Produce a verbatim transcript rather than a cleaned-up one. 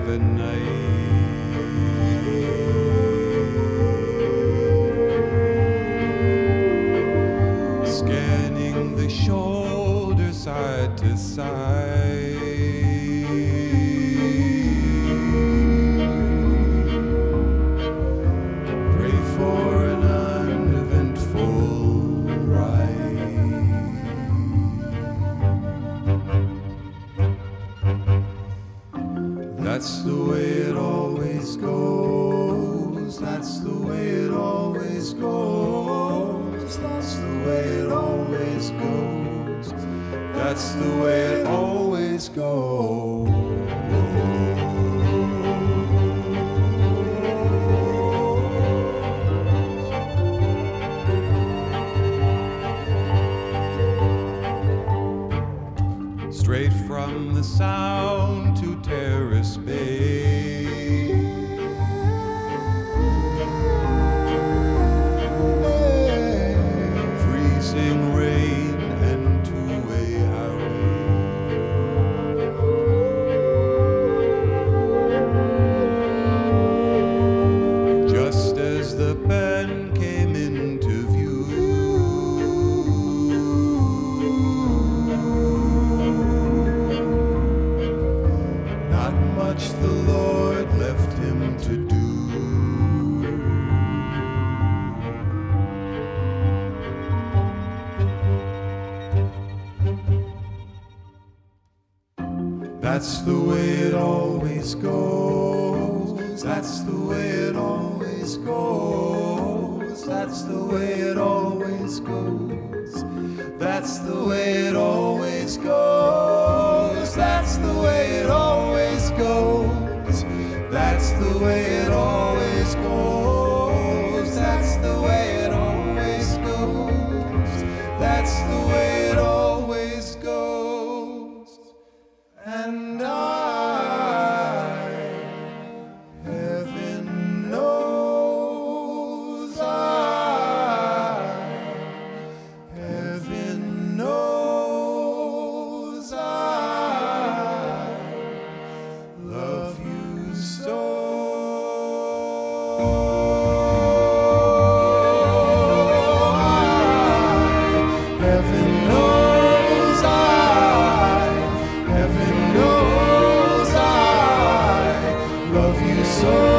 the night. Scanning the shoulder side to side. Pray for an uneventful ride. That's the way it always goes. That's the way it always goes. That's the way it always goes. That's the way it always goes. Straight from the Sound to Terrace Bay. Freezing rain and two-way highway. Just as the band came into view, not much the Lord left him to do. That's the way it always goes. That's the way it always goes. That's the way it always goes. That's the way it always goes. That's the way it always goes. That's the way it always goes. That's the way it always goes. That's the way it always goes. And I, heaven knows I, heaven knows I love you so. Heaven knows I, heaven knows I love you so.